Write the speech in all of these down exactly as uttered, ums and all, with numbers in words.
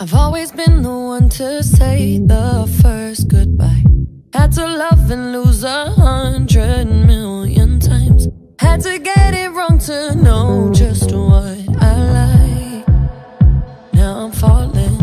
I've always been the one to say the first goodbye. Had to love and lose a hundred million times. Had to get it wrong to know just what I like. Now I'm falling.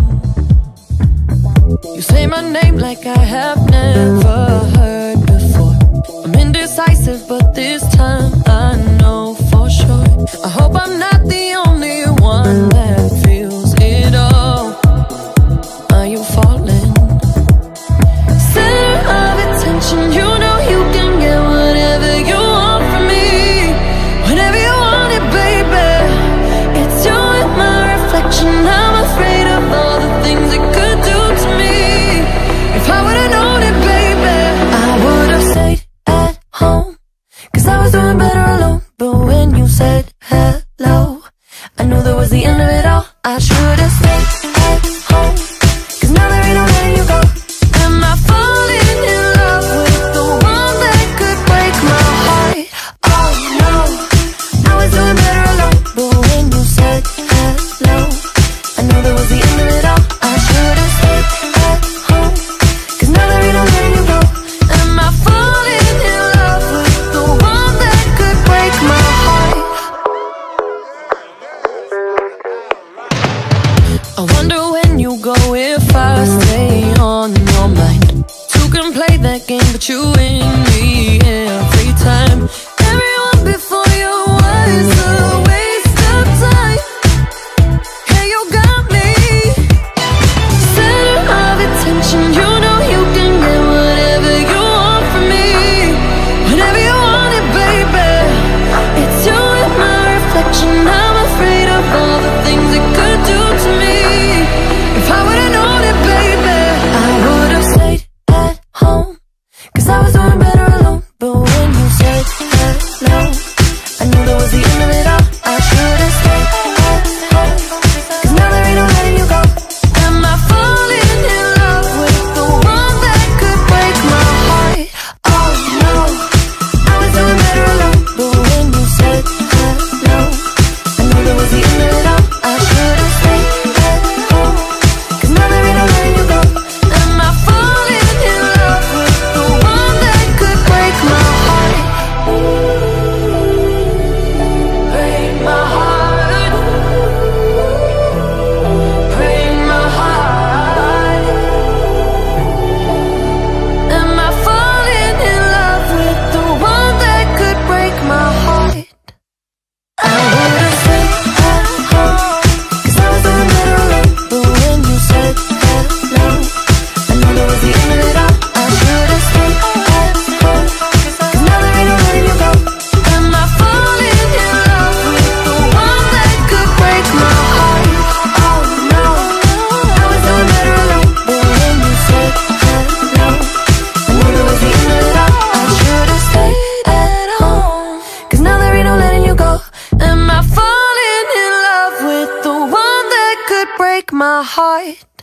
You say my name like I have never heard before. I'm indecisive, but this time I know for sure. I hope I'm not the only one that feels it all. Are you falling? Center of attention, you know you can get whatever you want from me. Whenever you want it, baby. It's you and my reflection. I'm afraid of all the things it could do to me. If I would've known it, baby, I would've stayed at home, cause I was doing better alone. But when you said hello, I knew that was the end of it all. I should've stayed at home, cause now there ain't no letting you go. Am I falling in love with the one that could break my heart? Oh no, I was doing better alone. But when you said hello, I knew that was the end of it all. I should've stayed at home, cause now there ain't no letting you go. Am I falling in love with the one that could break my heart? I wonder when you go if I stay on your mind. Two can play that game, but you win me every time. Everyone before you was a waste of time. Yeah, you got me. Center of attention, you know you can get whatever you want from me. Whenever you want it, baby. It's you and my reflection. I'm afraid of all the things it could do to me. If I would've known it, baby, I would've stayed at home, cause I was doing better alone. But when you said hello, I knew that was the end of it all. I should've stayed at home, cause now there ain't no letting you go. Am I falling in love with the one that could break my heart? Oh no, I was doing better alone. But when you said hello, I knew that was the end of it all. I should've stayed at home, cause now there ain't no letting you go. Am I falling in love with the one that could break my heart? Break my heart. Break my heart. Am I falling in love with the one that could break my heart? I would've stayed at home, cause I was doing better alone. But when you said hello, I knew that was the end of it all. I should've stayed at home, cause now there ain't no letting you go. Am I falling in love with the one that could break my heart? Oh no, I was doing better alone. But when you said hello, I knew that was the end of it all. I should've stayed at home, cause now there ain't no letting you go. Am I falling in love with the one that could break my heart?